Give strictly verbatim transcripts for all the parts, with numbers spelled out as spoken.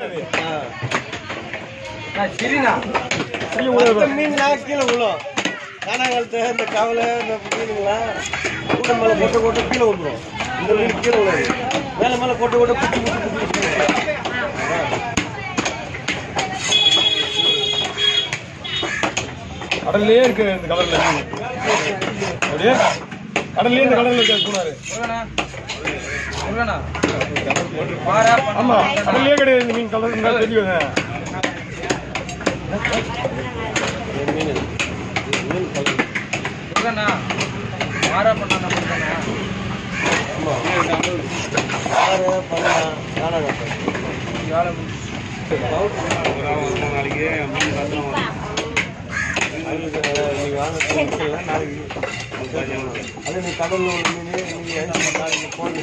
கிடையாது. சரிண்ணா மீன் கீழே விழும். காணாங்கழுத்து இந்த கவலை இந்த மீனுங்களாம் கூட மேலே கொட்டை கொட்டை கீழே விழுந்துடும். இந்த மீன் கீழே விழுது. மேலே மேலே கொட்டை கொட்டை குச்சி குச்சி குச்சி கடல்லே இருக்கு இந்த கடல்ல அப்படியே கடல்லே இந்த கடல்ல சொன்னாரு. ஆமா கடல்லே கிடையாது இந்த மீன் கடல் தெரியுங்க. நாளைக்கு மீன் பார்த்துலாம் நாளைக்கு அது நீ கடல்ல ஒரு மீன் நீங்க நாளைக்கு போன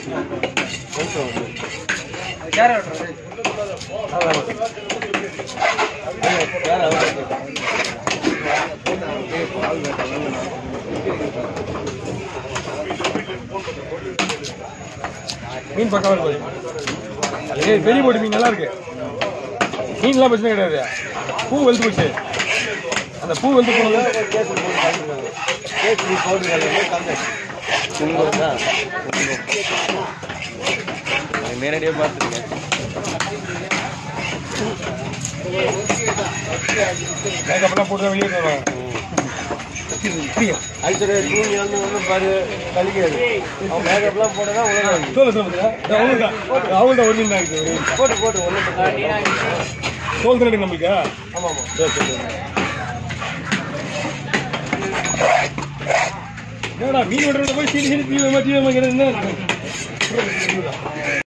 மீன் பக்கம் இருக்கு. பெரிய போட்டு மீன் நல்லா இருக்கு. மீன்லாம் பிரச்சனை கிடையாது. பூ வெளுத்து போச்சு. அந்த பூ வெளுத்து போனது நேரடியாக பார்த்துருக்கேன். மேக்கப்லாம் போட்டு வெளியே தருவாங்க. ஆக்சுவலி தூங்கி வந்து ஒன்றும் பாரு கழிக்காது. அவன் மேக்கப்லாம் போட்டதான் உலகம். தோல் சொல்லுங்க அவங்கள்தான் ஒரு மீன் தான் இருக்கு. போட்டு போட்டு ஒன்றும் தோல் தினடி நம்மளுக்கு. ஆமாம் ஆமாம் சரி சரி. என்னடா மீன் விடுறத போய் சீனி சீனி தீவிரமா தீவிரமா என்ன